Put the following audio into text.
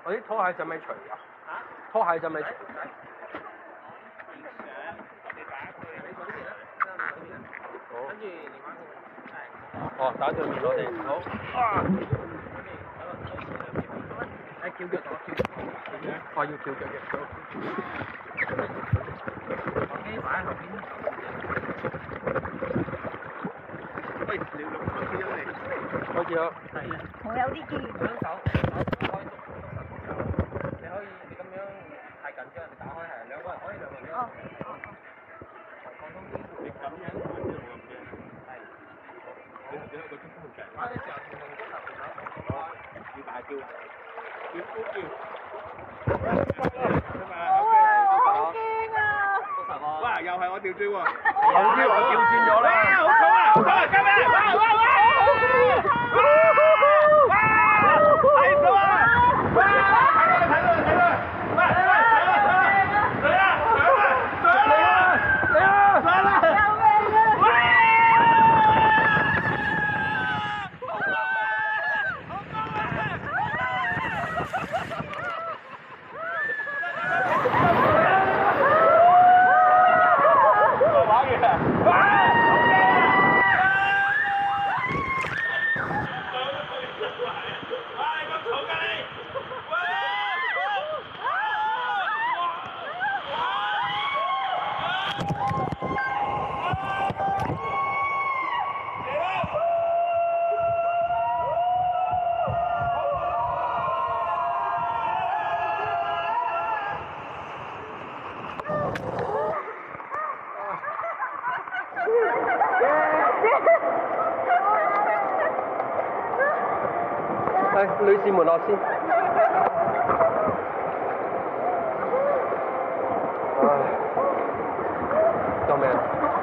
我啲拖鞋使咪除㗎？拖鞋使咪除？好。跟住連翻佢。哦，打對面我哋。好。啊！誒，翹腳咗，翹腳。我要翹腳嘅。手機擺喺後邊。喂，你錄咗先嚟。開始啦。係啊。 我有啲見。 兩手開足。你可以你咁樣太緊張，打開係兩個人可以兩個人。哦。放鬆啲。你咁樣玩都冇咁驚。係。你頭先有個中風嘅。玩嘅時候同中頭手。要大叫。要呼叫。 好驚啊！ 哇！又係我調轉喎。 好啲，我調轉咗啦。 好重啊！好重啊！今日哇！係咗啊！哇！睇到！喂！嚟啊！ 女士們落先。唉，救命！